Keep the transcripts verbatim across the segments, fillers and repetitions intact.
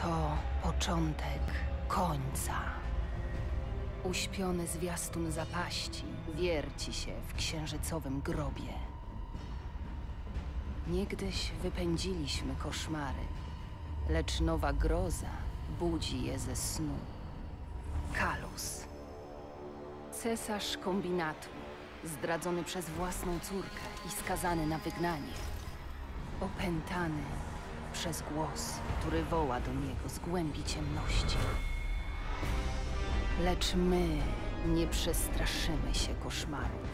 To początek końca. Uśpiony zwiastun zapaści wierci się w księżycowym grobie. Niegdyś wypędziliśmy koszmary, lecz nowa groza budzi je ze snu. Kalus. Cesarz kombinatu, zdradzony przez własną córkę i skazany na wygnanie. Opętany przez głos, który woła do niego z głębi ciemności. Lecz my nie przestraszymy się koszmarów.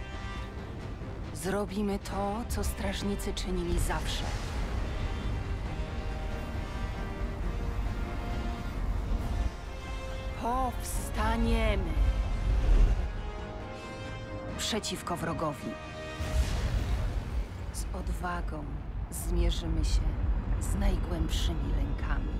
Zrobimy to, co strażnicy czynili zawsze. Powstaniemy przeciwko wrogowi. Z odwagą zmierzymy się z najgłębszymi lękami.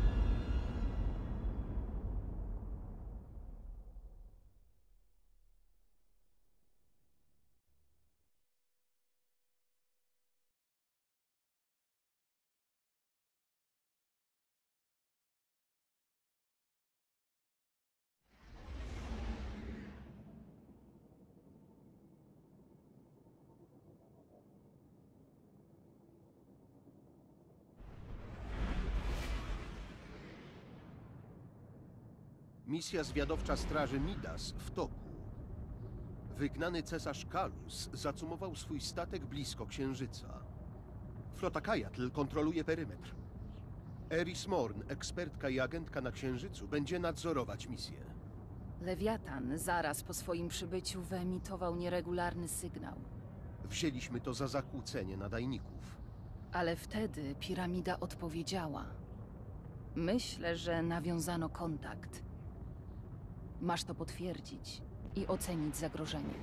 Misja zwiadowcza Straży Midas w toku. Wygnany cesarz Kalus zacumował swój statek blisko Księżyca. Flota Kajatl kontroluje perymetr. Eris Morn, ekspertka i agentka na Księżycu, będzie nadzorować misję. Lewiatan zaraz po swoim przybyciu wyemitował nieregularny sygnał. Wzięliśmy to za zakłócenie nadajników. Ale wtedy piramida odpowiedziała. Myślę, że nawiązano kontakt. Masz to potwierdzić i ocenić zagrożenie.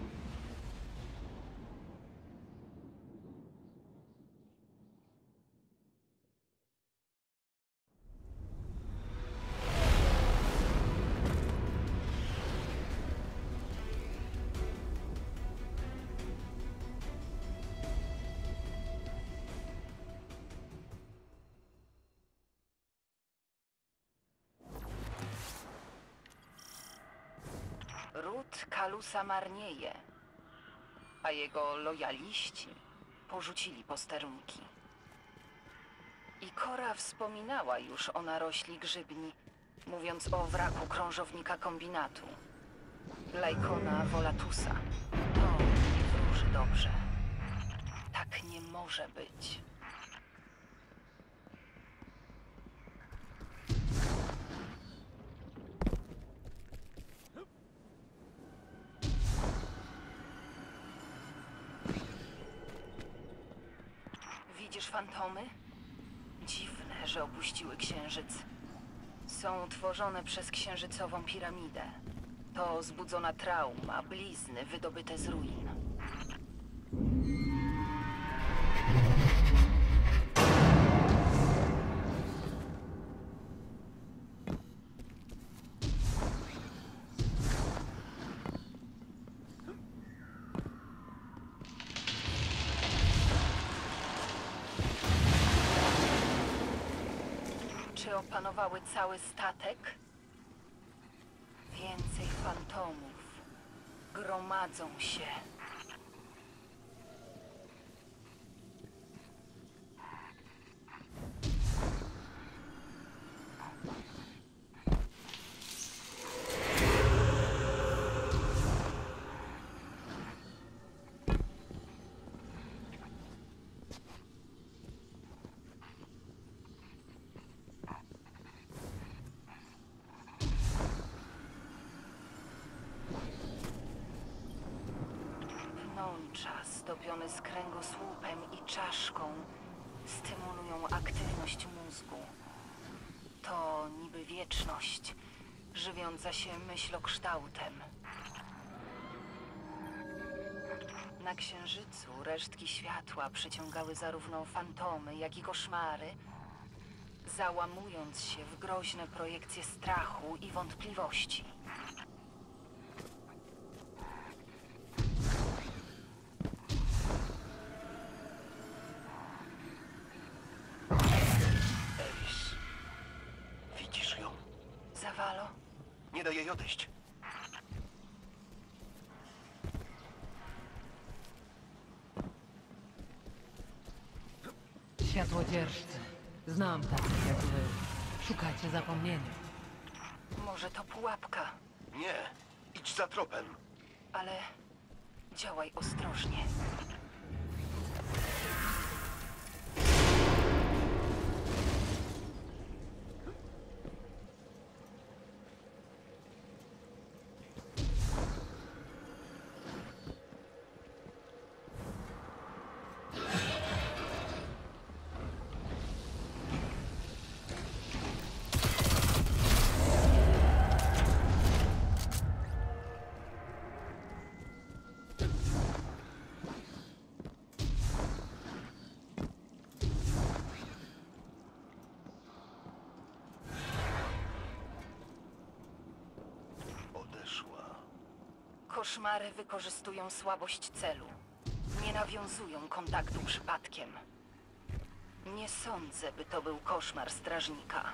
Ród Kalusa marnieje, a jego lojaliści porzucili posterunki. I Cora wspominała już o narośli grzybni, mówiąc o wraku krążownika kombinatu, Lajkona Volatusa. To nie wróży dobrze. Tak nie może być. Widzisz fantomy? Dziwne, że opuściły Księżyc. Są tworzone przez księżycową piramidę. To zbudzona trauma, blizny wydobyte z ruin. Czy opanowały cały statek? Więcej fantomów gromadzą się. Pnącza zdobione z kręgosłupem i czaszką stymulują aktywność mózgu. To niby wieczność, żywiąca się myślokształtem. Na Księżycu resztki światła przyciągały zarówno fantomy, jak i koszmary, załamując się w groźne projekcje strachu i wątpliwości. odejść. Światłodzierżcy. Znam takich jak wy. Szukacie zapomnienia. Może to pułapka, Nie, idź za tropem. ale działaj ostrożnie. Odeszła. Koszmary wykorzystują słabość celu. Nie nawiązują kontaktu przypadkiem. Nie sądzę, by to był koszmar strażnika.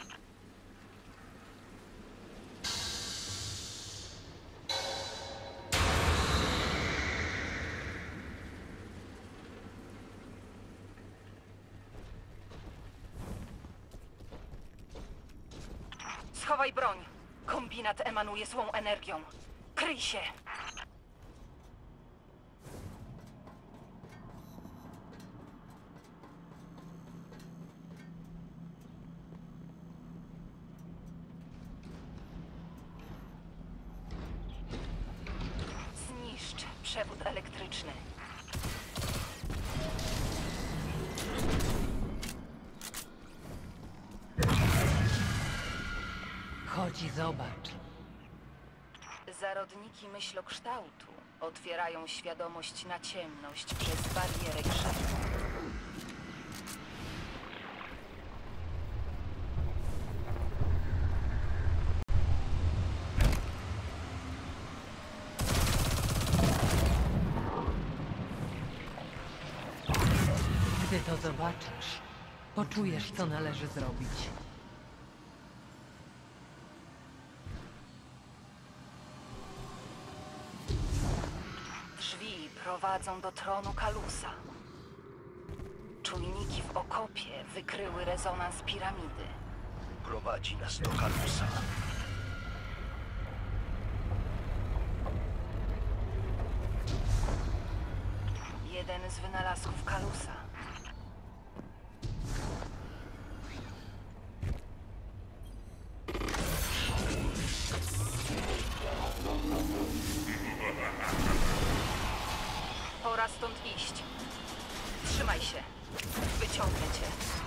Schowaj broń. Kombinat emanuje złą energią. Kryj się! Zniszcz przewód elektryczny. Chodź i zobacz. Zarodniki myślokształtu otwierają świadomość na ciemność przez barierę grzechu. Gdy to zobaczysz, poczujesz, co należy zrobić. Drzwi prowadzą do tronu Kalusa. Czujniki w okopie wykryły rezonans piramidy. Prowadzi nas do Kalusa. Jeden z wynalazków Kalusa. Pora stąd iść. Trzymaj się. Wyciągnę cię.